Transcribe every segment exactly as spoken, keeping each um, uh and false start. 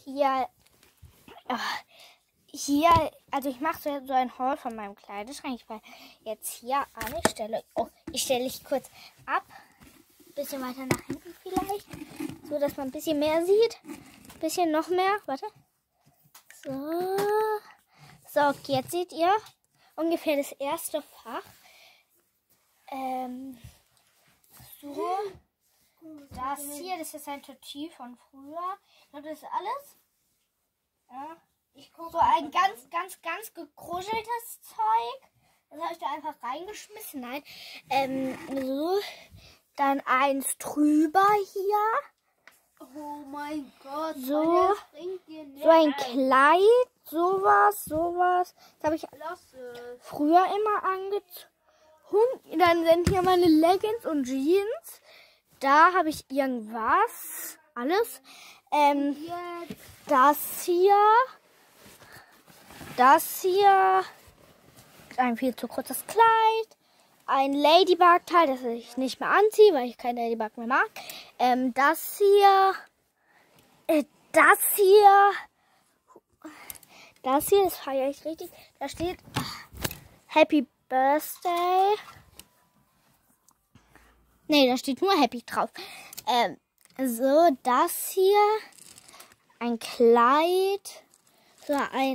hier, äh, hier, also ich mache so, so ein Haul von meinem Kleiderschrank. Ich fange jetzt hier an. Ich stelle, oh, ich stelle dich kurz ab. Bisschen weiter nach hinten vielleicht. So, dass man ein bisschen mehr sieht. Ein bisschen noch mehr. Warte. So. So, okay, jetzt seht ihr ungefähr das erste Fach. Ähm, so. Das hier, das ist ein Tutti von früher. Und das ist alles. Ja. Ich gucke so ein ganz, ganz, ganz gekruscheltes Zeug. Das habe ich da einfach reingeschmissen. Nein. Ähm, so. Dann eins drüber hier. Oh mein Gott. So, so ein Kleid, sowas, sowas. Das habe ich früher immer angezogen. Dann sind hier meine Leggings und Jeans. Da habe ich irgendwas. Alles. Ähm, das hier. Das hier. Ein viel zu kurzes Kleid. Ein Ladybug-Teil, das ich nicht mehr anziehe, weil ich kein Ladybug mehr mag. Ähm, das hier. Äh, das hier. Das hier, das feiere ich richtig. Da steht Happy Birthday. Nee, da steht nur Happy drauf. Ähm, so, das hier. Ein Kleid. So ein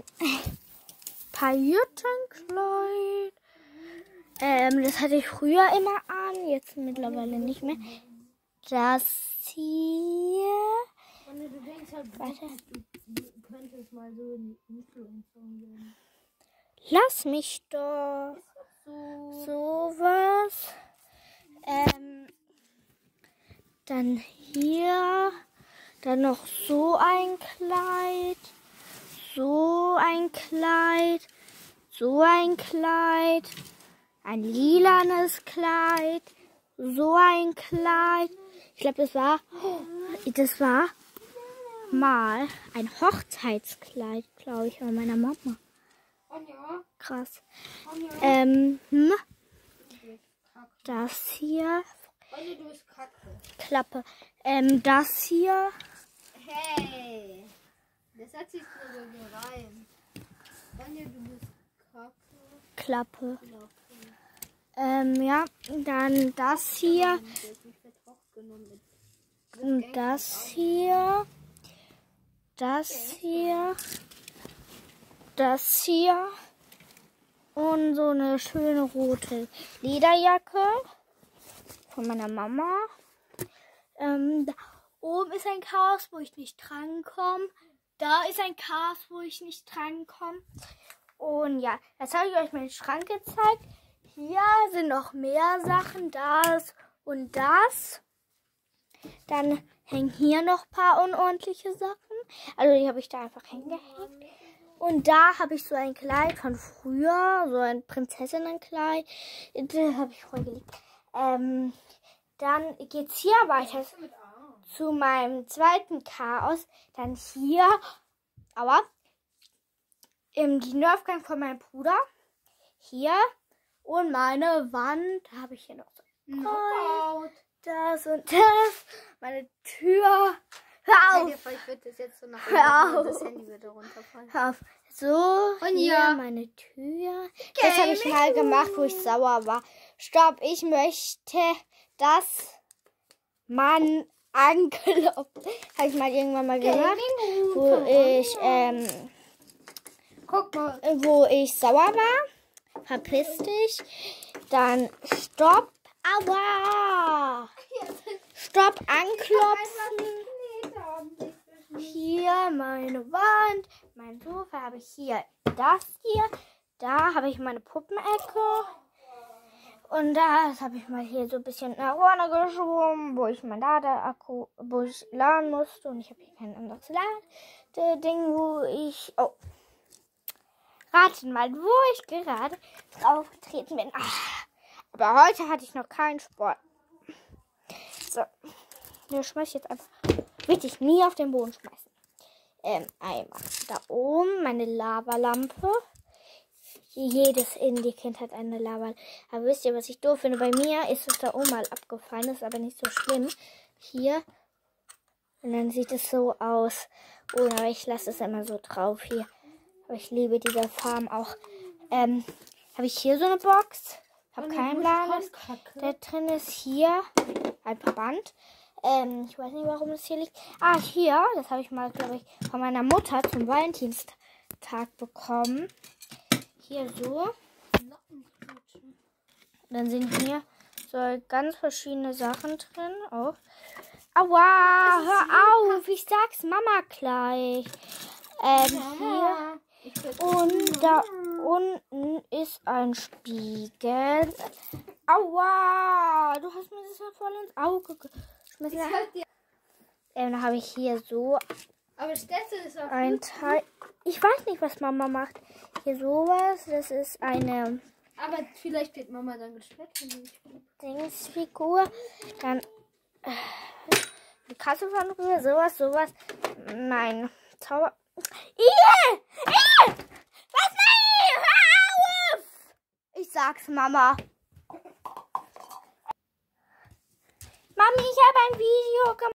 Paillettenkleid. Ähm, das hatte ich früher immer an, jetzt mittlerweile nicht mehr. Das hier. Du denkst halt, Warte. du könntest mal so ein Influencer werden. Lass mich doch. So. Sowas. Ähm, dann hier. Dann noch so ein Kleid. So ein Kleid. So ein Kleid. Ein lilanes Kleid. So ein Kleid. Ich glaube, das war, das war mal ein Hochzeitskleid, glaube ich, von meiner Mama. Krass. Ähm, hm. Das hier. Klappe. Ähm, das hier. Hey. Das hat sich so rein. Anja, du bist Kacke. Klappe. Ähm, ja, dann das hier. Und das hier. Das hier. Das hier. Und so eine schöne rote Lederjacke von meiner Mama. Ähm, da oben ist ein Chaos, wo ich nicht drankomme. Da ist ein Chaos, wo ich nicht drankomme. Und ja, jetzt habe ich euch meinen Schrank gezeigt. Hier sind noch mehr Sachen, das und das. Dann hängen hier noch ein paar unordentliche Sachen. Also die habe ich da einfach hingehängt. Und da habe ich so ein Kleid von früher, so ein Prinzessinnenkleid. Das habe ich voll geliebt. Ähm, dann geht es hier weiter zu meinem zweiten Chaos. Dann hier, aber im die Nerfgang von meinem Bruder. Hier. Und meine Wand, da habe ich hier noch so ein Gold, das und das. Meine Tür. Hör auf! Ich würde das jetzt so nach Hör auf. Das Handy würde runterfallen. Hör auf. So, Und hier ja. meine Tür. Das habe ich mal gemacht, wo ich sauer war. Stopp, ich möchte, dass man anklopft. Habe ich mal irgendwann mal gemacht, wo ich, ähm, Guck mal. wo ich sauer war. Verpiss dich. Dann stopp. Aua. Stopp, anklopfen. Hier meine Wand. Mein Sofa habe ich hier. Das hier. Da habe ich meine Puppenecke. Und das habe ich mal hier so ein bisschen nach vorne geschoben, wo ich mein Ladeakku, wo ich laden musste. Und ich habe hier kein anderes Ladeding, wo ich... Oh. Raten mal, wo ich gerade drauf getreten bin. Ach, aber heute hatte ich noch keinen Sport. So. Ich schmeiß jetzt einfach. Richtig, nie auf den Boden schmeißen. Ähm, einmal. Da oben meine Lavalampe. Jedes Indie-Kind hat eine Lava. Aber wisst ihr, was ich doof finde? Bei mir ist es da oben mal abgefallen. Das ist aber nicht so schlimm. Hier Und dann sieht es so aus. Oh, aber ich lasse es immer so drauf hier. Aber ich liebe diese Farben auch. Ähm, habe ich hier so eine Box? Habe keinen Plan. Da drin ist hier ein Verband. Ähm, ich weiß nicht, warum das hier liegt. Ah, hier, das habe ich mal, glaube ich, von meiner Mutter zum Valentinstag bekommen. Hier so. Dann sind hier so ganz verschiedene Sachen drin. Oh. Aua, hör auf, ich sag's Mama gleich. Ähm, hier. Und da unten ist ein Spiegel. Aua, du hast mir das ja voll ins Auge geschmissen. Ähm, dann habe ich hier so Aber stellst du das auf ein Teil. Ich weiß nicht, was Mama macht. Hier sowas. Das ist eine Aber vielleicht wird Mama dann gestört. Dingsfigur. Dann äh, die Kasse von früher. Sowas, sowas. Nein. Zauber. Ih! Ih! Was? Nein! Hör auf! Ich sag's Mama. Mami, ich habe ein Video gemacht.